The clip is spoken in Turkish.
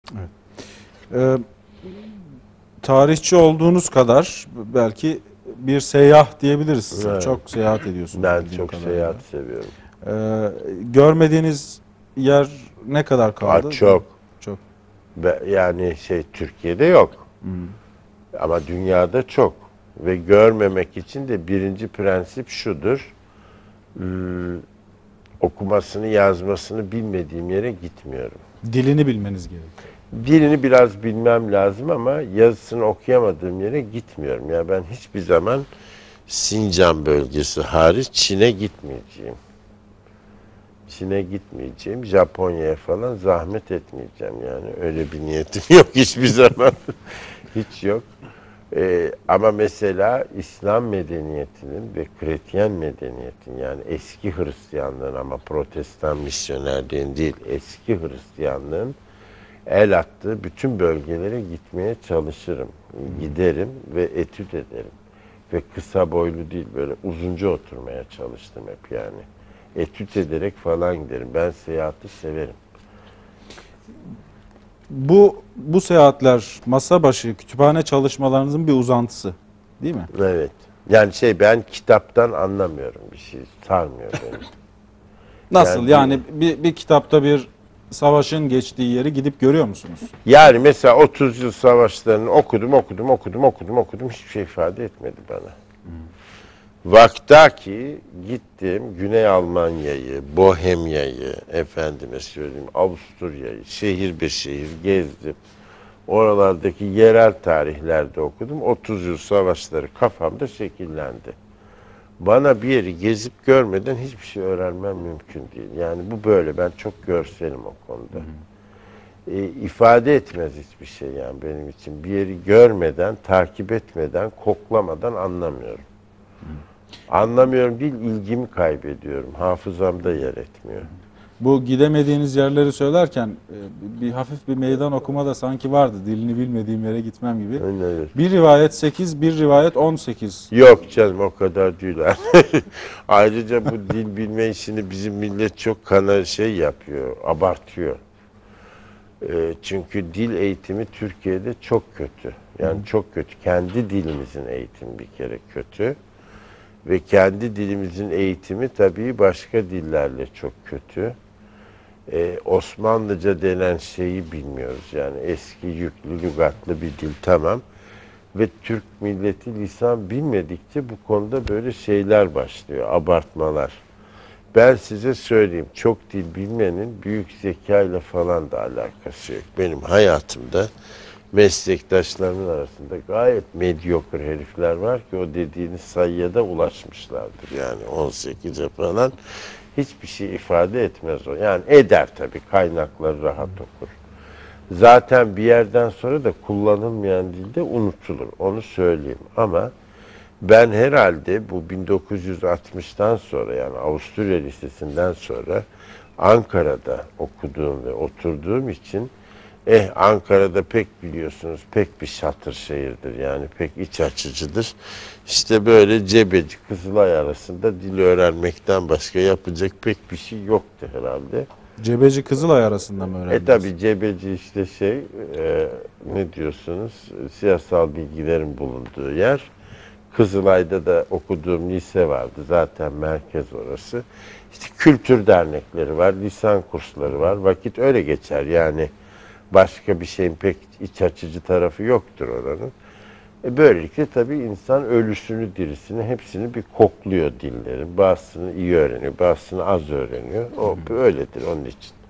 Evet. Ee, Tarihçi olduğunuz kadar belki bir seyyah diyebiliriz size. Evet. Çok seyahat ediyorsunuz Ben bildiğim çok kadarıyla. seyahat seviyorum. Görmediğiniz yer ne kadar kaldı? Çok. Çok. Yani Türkiye'de yok. Hmm. Ama dünyada çok. Ve görmemek için de birinci prensip şudur. Okumasını, yazmasını bilmediğim yere gitmiyorum. Dilini bilmeniz gerekiyor. Dilini biraz bilmem lazım ama yazısını okuyamadığım yere gitmiyorum. Ya ben hiçbir zaman Sincan bölgesi hariç Çin'e gitmeyeceğim. Çin'e gitmeyeceğim. Japonya'ya falan zahmet etmeyeceğim yani. Öyle bir niyetim yok hiçbir zaman. Hiç yok. Ama mesela İslam medeniyetinin ve Kretyen medeniyetin, yani eski Hristiyanlığın, ama Protestan misyonerliğin değil, eski Hristiyanlığın el attığı bütün bölgelere gitmeye çalışırım. Giderim ve etüt ederim. Ve kısa boylu değil, böyle uzunca oturmaya çalıştım hep yani. Etüt ederek falan giderim. Ben seyahati severim. Bu seyahatler masa başı kütüphane çalışmalarınızın bir uzantısı, değil mi? Evet. Yani ben kitaptan anlamıyorum bir şey. Sarmıyor beni. Nasıl? Yani bir kitapta bir savaşın geçtiği yeri gidip görüyor musunuz? Yani mesela 30 yıl savaşlarını okudum. Hiçbir şey ifade etmedi bana. Vaktaki gittim Güney Almanya'yı, Bohemya'yı, efendime söyleyeyim Avusturya'yı, şehir bir şehir gezdim. Oralardaki yerel tarihlerde okudum. 30 yıl savaşları kafamda şekillendi. Bana bir yeri gezip görmeden hiçbir şey öğrenmem mümkün değil. Yani bu böyle. Ben çok görselim o konuda. İfade etmez hiçbir şey yani benim için. Bir yeri görmeden, takip etmeden, koklamadan anlamıyorum. Anlamıyorum değil, ilgimi kaybediyorum. Hafızamda yer etmiyor. Bu gidemediğiniz yerleri söylerken bir hafif bir meydan okuma da sanki vardı. Dilini bilmediğim yere gitmem gibi. Evet. Bir rivayet 8, bir rivayet 18. Yok canım, o kadar değil. Ayrıca bu dil bilme işini bizim millet çok yapıyor, abartıyor. Çünkü dil eğitimi Türkiye'de çok kötü. Yani çok kötü. Kendi dilimizin eğitimi bir kere kötü. Ve kendi dilimizin eğitimi tabii başka dillerle çok kötü. Osmanlıca denen şeyi bilmiyoruz. Yani eski yüklü, lügatlı bir dil, tamam. Ve Türk milleti lisan bilmedikçe bu konuda böyle şeyler başlıyor, abartmalar. Ben size söyleyeyim, çok dil bilmenin büyük zekayla falan da alakası yok. Benim hayatımda meslektaşlarımın arasında gayet medyokre herifler var ki o dediğiniz sayıya da ulaşmışlardır. Yani 18'e falan hiçbir şey ifade etmez o. Yani eder tabii, kaynakları rahat okur. Zaten bir yerden sonra da kullanılmayan dilde unutulur. Onu söyleyeyim. Ama ben herhalde bu 1960'tan sonra, yani Avusturya Lisesi'nden sonra Ankara'da okuduğum ve oturduğum için Ankara'da pek biliyorsunuz pek bir şatır şehirdir. Yani pek iç açıcıdır. İşte böyle Cebeci, Kızılay arasında dil öğrenmekten başka yapacak pek bir şey yoktu herhalde. Cebeci Kızılay arasında mı öğrendiniz? Tabii Cebeci işte ne diyorsunuz, siyasal bilgilerin bulunduğu yer. Kızılay'da da okuduğum lise vardı. Zaten merkez orası. İşte kültür dernekleri var, lisan kursları var. Vakit öyle geçer. Yani başka bir şeyin pek iç açıcı tarafı yoktur oranın. Böylelikle tabii insan ölüsünü, dirisini hepsini bir kokluyor dillerin. Bazısını iyi öğreniyor, bazısını az öğreniyor. O öyledir onun için.